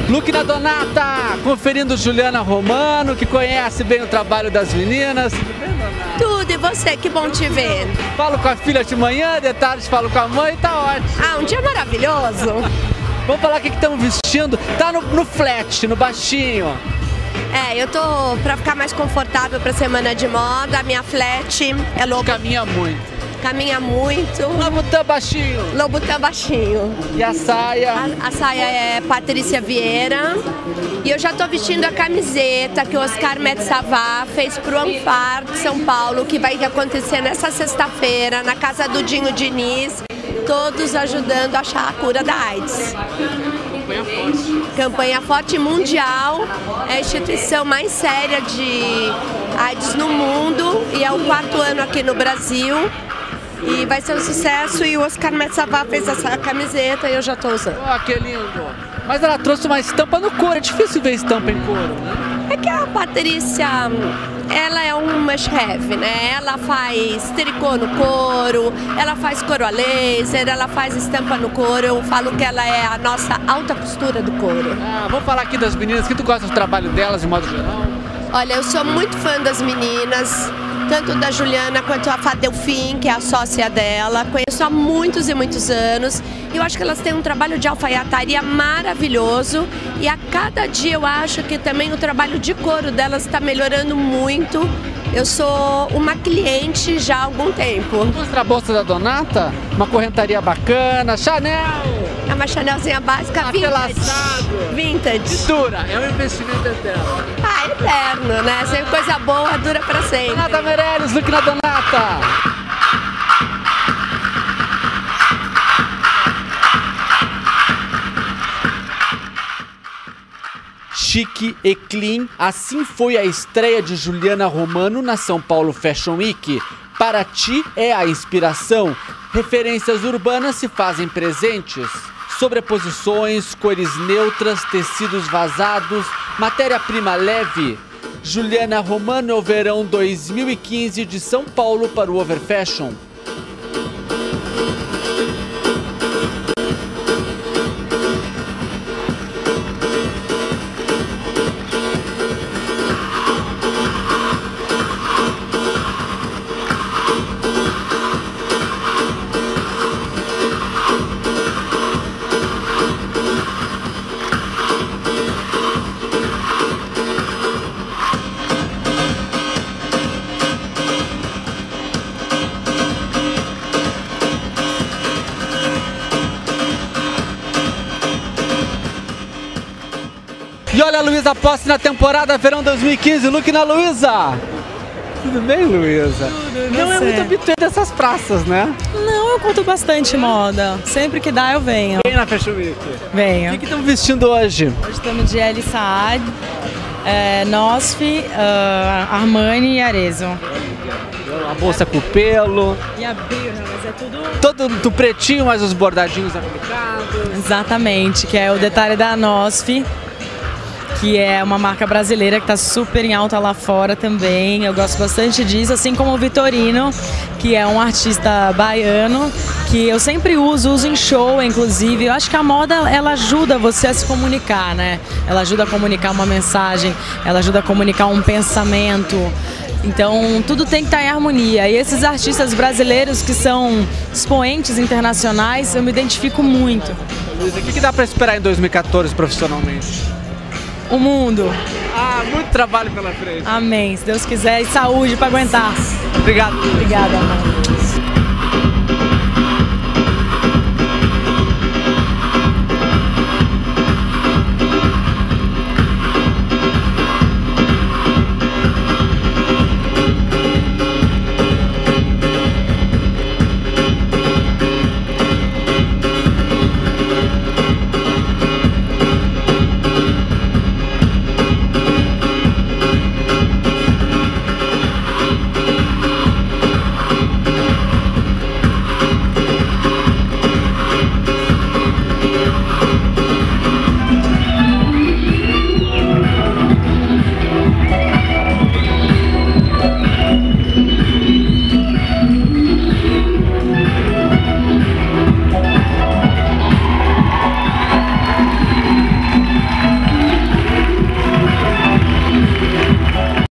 Luque na Donata, conferindo Juliana Romano, que conhece bem o trabalho das meninas. Tudo bem, Donata? Tudo, e você? Que bom te ver. Falo com a filha de manhã, de tarde falo com a mãe, tá ótimo. Ah, um dia maravilhoso. Vamos falar o que estamos vestindo. Tá no flat, no baixinho. Eu tô pra ficar mais confortável pra semana de moda. A minha flat é lobo. Caminha muito. Caminha muito. Lobutã baixinho. Lobutã baixinho. E a saia? A saia é Patrícia Vieira. E eu já tô vestindo a camiseta que o Oscar Metsavá fez pro Anfar de São Paulo, que vai acontecer nessa sexta-feira, na casa do Dinho Diniz. Todos ajudando a achar a cura da AIDS. Campanha forte. Campanha forte mundial, é a instituição mais séria de AIDS no mundo e é o 4º ano aqui no Brasil. E vai ser um sucesso e o Oscar Metsavá fez essa camiseta e eu já estou usando. Oh, que lindo! Mas ela trouxe uma estampa no couro, é difícil ver estampa em couro, né? É que a Patrícia, ela é um must-have, né? Ela faz tricô no couro, ela faz couro a laser, ela faz estampa no couro. Eu falo que ela é a nossa alta costura do couro. Ah, vamos falar aqui das meninas, que tu gosta do trabalho delas de modo geral? Olha, eu sou muito fã das meninas, tanto da Juliana quanto a Fá Delfim, que é a sócia dela. Conheço há muitos e muitos anos. E eu acho que elas têm um trabalho de alfaiataria maravilhoso. E a cada dia eu acho que também o trabalho de couro delas está melhorando muito. Eu sou uma cliente já há algum tempo. Mostra a bolsa da Donata, uma correntaria bacana, Chanel! É uma Chanelzinha básica vintage. Vintage. Dura, é um investimento eterno. Ah, eterno, né? Sempre coisa boa dura pra sempre. Donata Meirelles, Luque na Donata! Chique e clean, assim foi a estreia de Juliana Romano na São Paulo Fashion Week. Para ti é a inspiração. Referências urbanas se fazem presentes. Sobreposições, cores neutras, tecidos vazados, matéria-prima leve. Juliana Romano é o verão 2015 de São Paulo para o Overfashion. E olha a Luísa Posse na temporada verão 2015, Luque na Luísa! Tudo bem, Luísa? Tudo, não é muito habituê dessas praças, né? Não, eu curto bastante moda. Sempre que dá eu venho. Vem na Fashion Week. Venho. O que estamos vestindo hoje? Hoje estamos de El Saad, Nosfi, Armani e Arezzo. A bolsa com pelo. E a birra, mas é tudo... Todo do pretinho, mas os bordadinhos aplicados. Exatamente, que é o detalhe da Nosfi, que é uma marca brasileira que está super em alta lá fora também. Eu gosto bastante disso, assim como o Vitorino, que é um artista baiano, que eu sempre uso em show, inclusive. Eu acho que a moda, ela ajuda você a se comunicar, né? Ela ajuda a comunicar uma mensagem, ela ajuda a comunicar um pensamento. Então, tudo tem que estar em harmonia. E esses artistas brasileiros que são expoentes internacionais, eu me identifico muito. Luísa, o que dá para esperar em 2014 profissionalmente? O mundo. Ah, muito trabalho pela frente. Amém. Se Deus quiser, e saúde para aguentar. Obrigado. Obrigada, amor.